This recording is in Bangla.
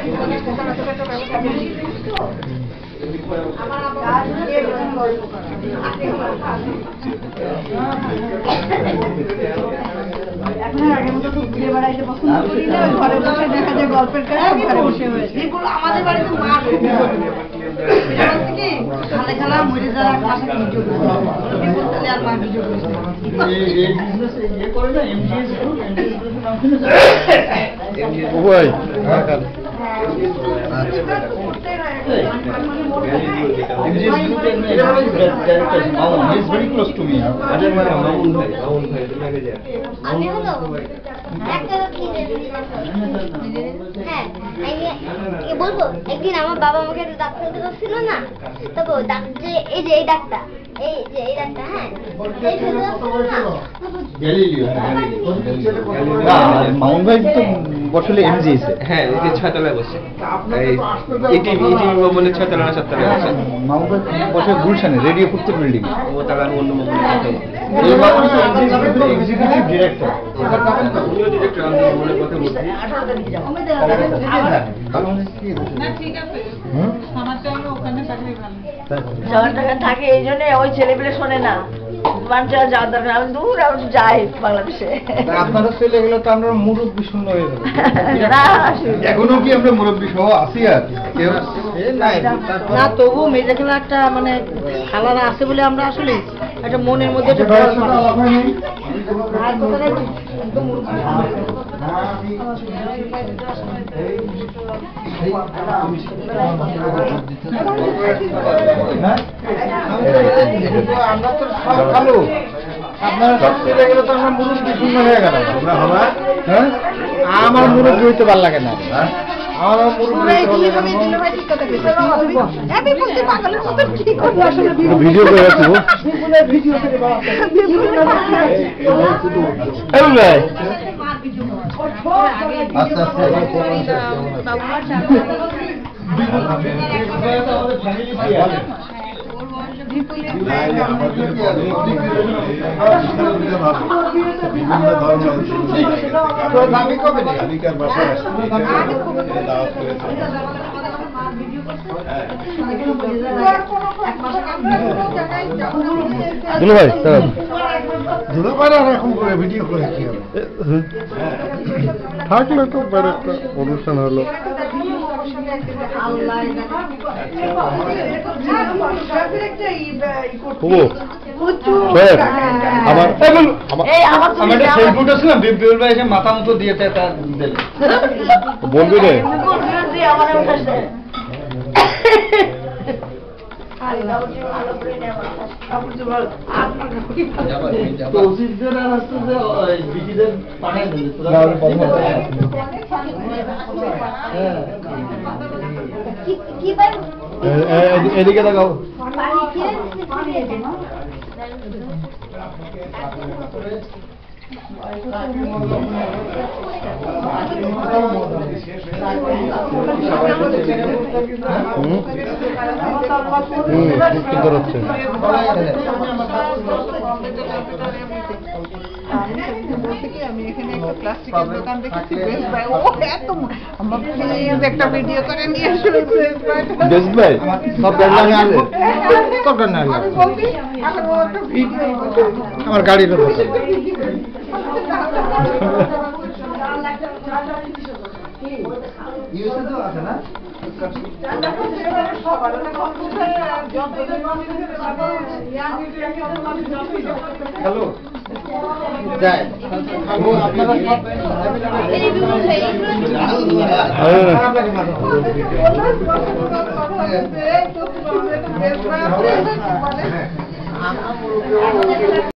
ঘরে বসে দেখা যায় গল্পের কাছে ঘরে বসে হয়েছে এগুলো আমাদের বাড়িতে মা খালে খেলা মরে যারা ক্লাসে ভিডিও করে আর মা ভিডিও করে He's very close to me. বলবো একদিন আমার বাবা আমাকে একটা ডাক্তার দেখাচ্ছিল না, তবে এই যে এই ডাক্তার হ্যাঁ মামুন ভাই তো বসলে এমজিএসে, হ্যাঁ এই যে 6 তলায় বসে, এই টিভি ভবনের 6 তলা না 7 তলায় বসে। মামুন ভাই বসে গুলশানে রেডিও ফুটতে বিল্ডিং এ। ও তাহলে আমি অন্য ভবনে কথা বলছি। এই মামুন তো এক্সিকিউটিভ ডিরেক্টর। উনিও ডিরেক্টর, আমি ভবনের কথা বলছি। না ঠিক আছে, আমার তো ওখানে থাকলে ভালো। যাওয়ার টাকা থাকে এই জন্য ওই ছেলেপেলে শোনে না, মানুষের যাওয়ার দরকার, আমি দূর আমি যাই বাংলাদেশে। আপনারা চলে গেলে তো আমরা মুরব্বী শূন্য হয়ে যাবো। না এখনো কি আমরা মুরব্বী সহ আছি? আর কেউ না তবু মেজাকেলা একটা মানে খালারা আছে বলে আমরা আসলে একটা মনের মধ্যে একটা আমরা তো সব ভালো, আপনারা সব চলে গেলে তো আমরা মুরব্বী শূন্য হয়ে গেলাম। হ্যাঁ, আমার মুরব্বী হইতে ভালো লাগে না। আমার ভিডিও করে রাখবো। আচ্ছা ভিডিও করে কি হবে? থাকলে তো বড় একটা অনুষ্ঠান হলো। মাথা মতো দিয়েছে বলবি রে এদিকে দেখাও। আমি এখানে একটা প্লাস্টিকের দোকান দেখেছি, একটা ভিডিও করে নিয়ে আমার গাড়ির হ্যালো যাই আপনারা